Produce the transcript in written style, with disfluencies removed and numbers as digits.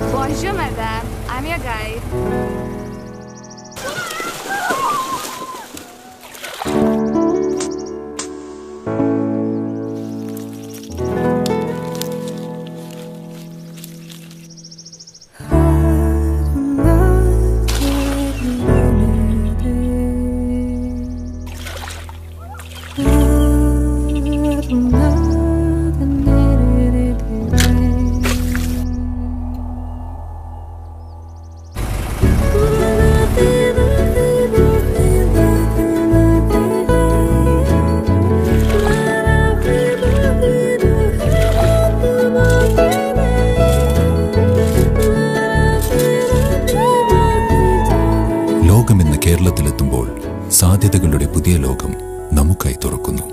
Bonjour, madame. I'm your guide. ലോകമെന്ന കേരളത്തിലെത്തുമ്പോൾ സാധ്യതകളുടെ പുതിയ ലോകം നമുക്കായി തുറക്കുന്നു.